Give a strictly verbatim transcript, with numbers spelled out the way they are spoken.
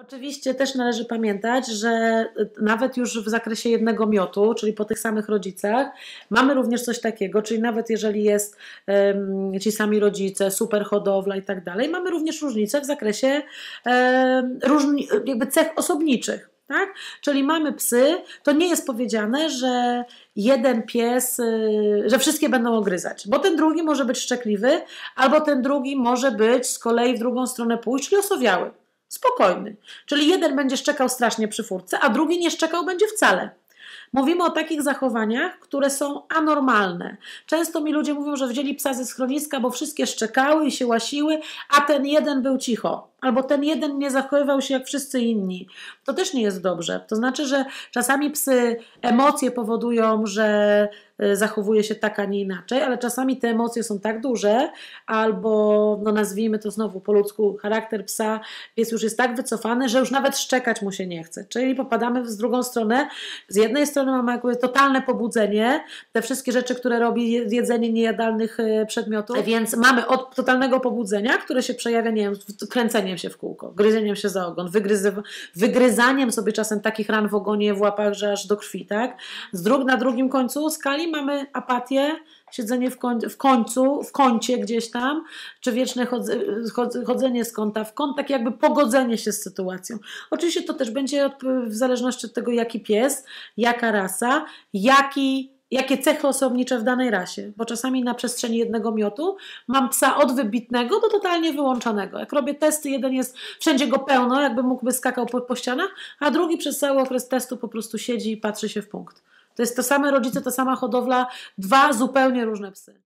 Oczywiście też należy pamiętać, że nawet już w zakresie jednego miotu, czyli po tych samych rodzicach, mamy również coś takiego, czyli nawet jeżeli jest um, ci sami rodzice, super hodowla i tak dalej, mamy również różnice w zakresie um, różni, jakby cech osobniczych. Tak? Czyli mamy psy, to nie jest powiedziane, że jeden pies, że wszystkie będą ogryzać, bo ten drugi może być szczekliwy, albo ten drugi może być z kolei w drugą stronę pójść, czyli osowiały. Spokojny. Czyli jeden będzie szczekał strasznie przy furtce, a drugi nie szczekał będzie wcale. Mówimy o takich zachowaniach, które są anormalne. Często mi ludzie mówią, że wzięli psa ze schroniska, bo wszystkie szczekały i się łasiły, a ten jeden był cicho. Albo ten jeden nie zachowywał się jak wszyscy inni. To też nie jest dobrze. To znaczy, że czasami psy, emocje powodują, że zachowuje się tak, a nie inaczej, ale czasami te emocje są tak duże, albo no nazwijmy to znowu po ludzku, charakter psa, pies już jest tak wycofany, że już nawet szczekać mu się nie chce. Czyli popadamy w drugą stronę. Z jednej strony mamy jakby totalne pobudzenie, te wszystkie rzeczy, które robi jedzenie niejadalnych przedmiotów, więc mamy od totalnego pobudzenia, które się przejawia, nie wiem, kręceniem się w kółko, gryzieniem się za ogon, wygryzy, wygryzaniem sobie czasem takich ran w ogonie, w łapach, że aż do krwi, tak? Z dru na drugim końcu skali mamy apatię, siedzenie w, koń w końcu, w kącie gdzieś tam, czy wieczne chodze chodzenie z kąta w kąt, takie jakby pogodzenie się z sytuacją. Oczywiście to też będzie w zależności od tego, jaki pies, jaka rasa, jaki jakie cechy osobnicze w danej rasie, bo czasami na przestrzeni jednego miotu mam psa od wybitnego do totalnie wyłączonego. Jak robię testy, jeden jest, wszędzie go pełno, jakby mógłby skakał po, po ścianach, a drugi przez cały okres testu po prostu siedzi i patrzy się w punkt. To jest to same rodzice, ta sama hodowla, dwa zupełnie różne psy.